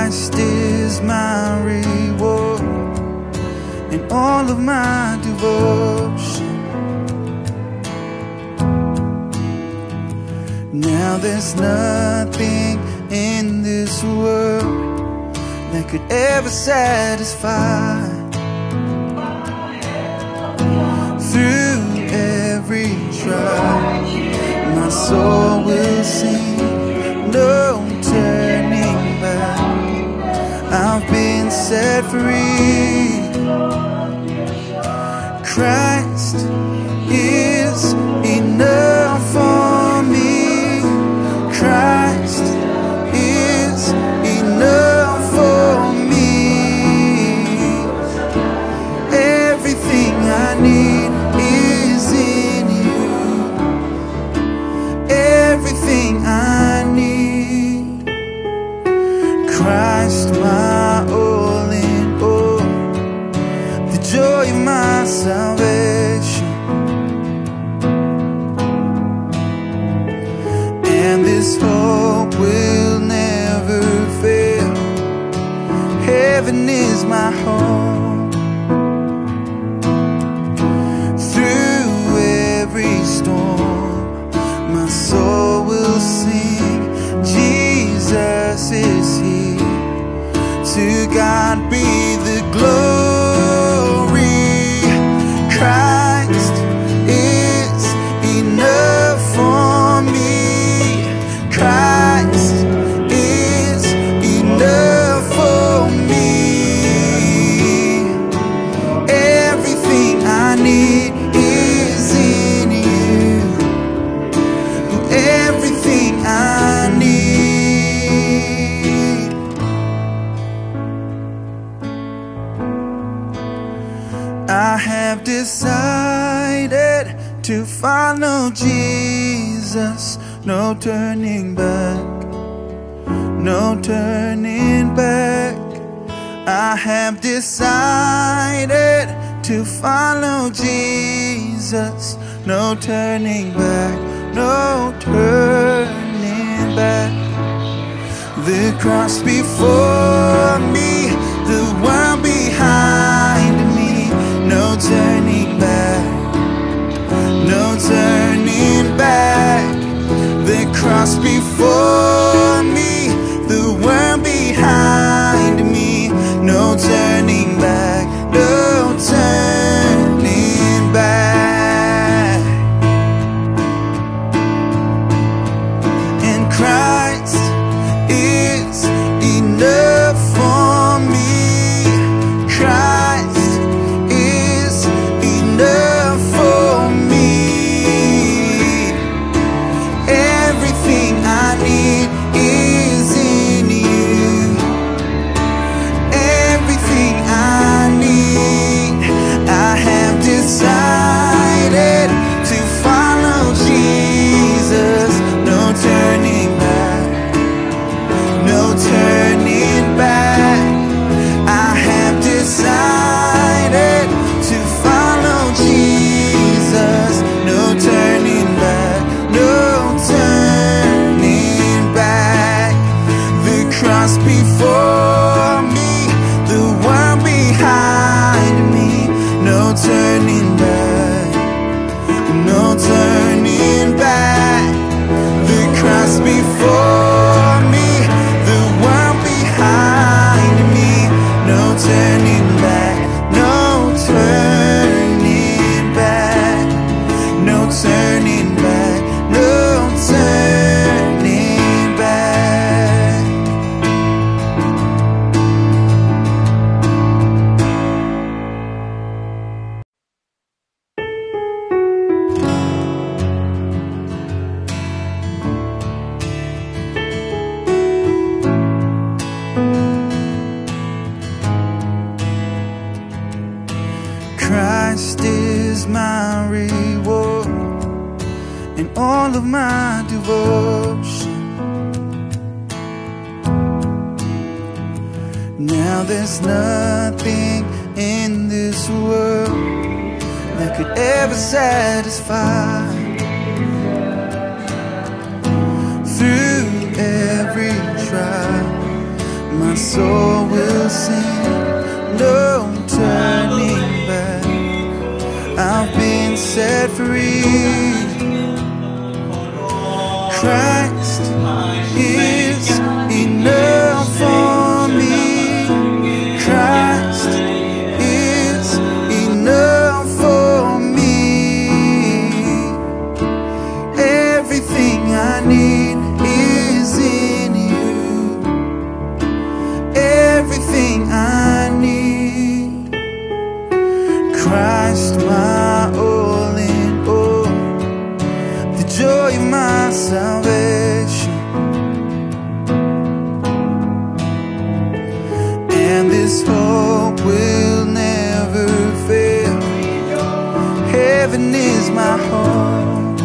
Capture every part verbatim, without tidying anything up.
Christ is my reward and all of my devotion. Now there's nothing in this world that could ever satisfy. Through every trial, my soul will sing, no turning back. I've been set free. Christ is enough for me. Christ is enough for me. Everything I need is in you. Everything I need. Christ, my all in all, the joy of my salvation. And this hope will never fail. Heaven is my home. Through every storm, my soul will sing, Jesus is here. To God be the glory. Christ is enough for me. Christ is enough for me. Everything I need is in you. Everything I need. I have decided to follow Jesus. No turning back, no turning back. I have decided to follow Jesus. No turning back, no turning back. The cross before me, the world behind me. No turning back, no turning back. The cross before me, the world behind me. No turning back, no turning back. And Christ is enough for me. Christ is enough for me. Everything I need is in you. Everything I need. I have decided to follow Jesus. No turning back, no turning back. I have decided to follow Jesus. No turning back, no turning back. The cross before me, the world behind me. No turning back, no turning back. The cross before me, the world behind me. No turning back, no turning back. No turning back, no turning back. Christ is my reward and all of my devotion. Now there's nothing in this world that could ever satisfy. Through every trial, my my soul will sing, no turning back. I've been set free. Christ is enough for me. Christ is enough for me. Everything I need is in you. Everything I need. Christ, my all in all, the joy of my salvation. And this hope will never fail. Heaven is my home.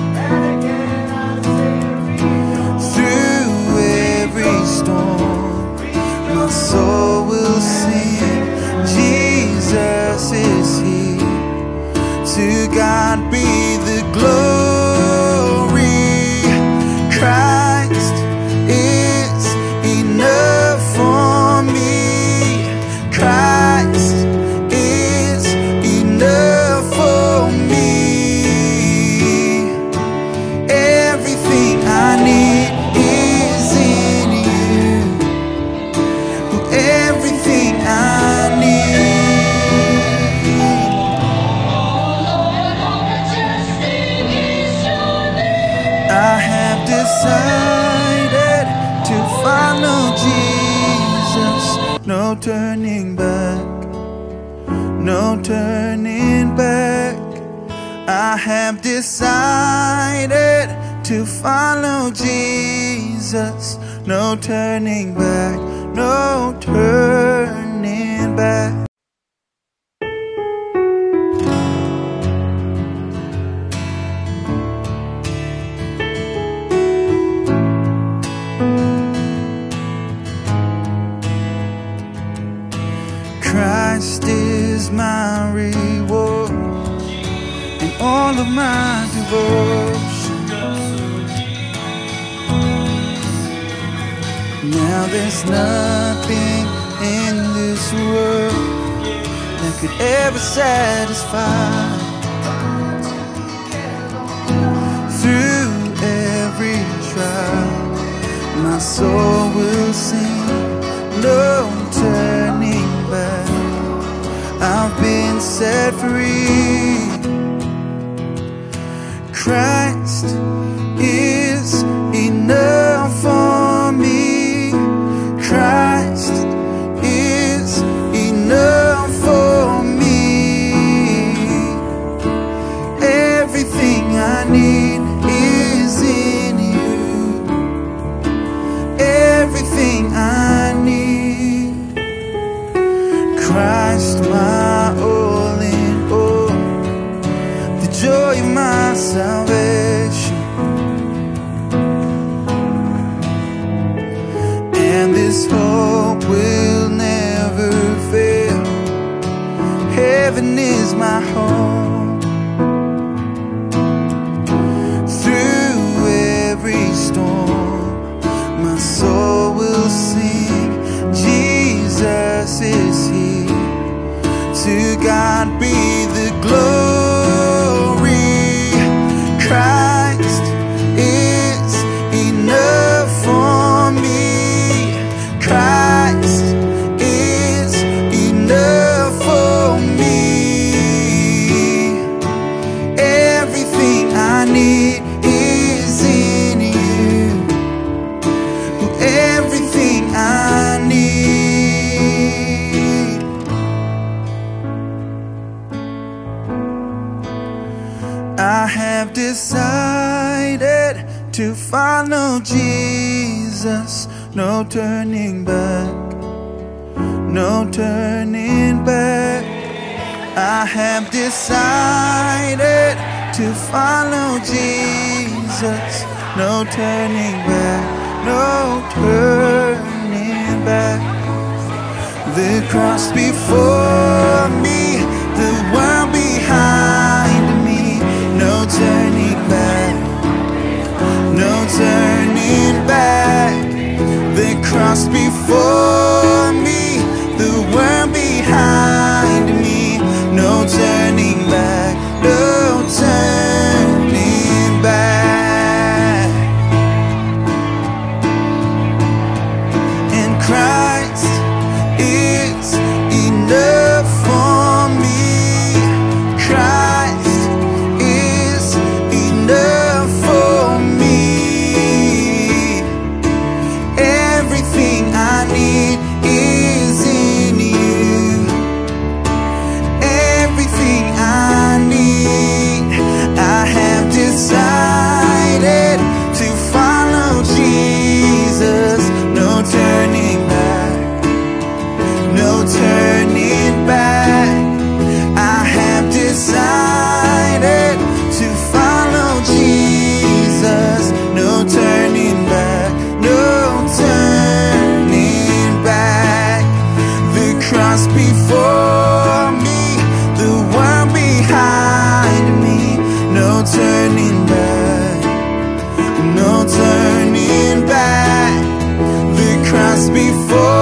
Through every storm, my soul will sing, Jesus is here. To God be the glory. Christ is enough for me. Christ is enough for me. Everything I need is in you. Everything I need. I have decided to follow Jesus. No turning back, no turning back. I have decided to follow Jesus. No turning back, no turning back. Christ is my reward and all of my devotion. Now there's nothing in this world that could ever satisfy. Through every trial, my soul will sing, no turning back. I've been set free. Christ is enough for me. Christ is enough for me. Everything I need is in you. Everything I need. Christ, my all in all, the joy of my salvation. And this hope will never fail. Heaven is my home. Through every storm, my soul will sing, Jesus is here. To God be the glory. Christ is enough for me. Christ is enough for me. Everything I need is in you. Everything I need. I have decided to follow Jesus. No turning back, no turning back. I have decided to follow Jesus. No turning back, no turning back. The cross before me, the world behind me. No turning back, no turning back. The cross before before.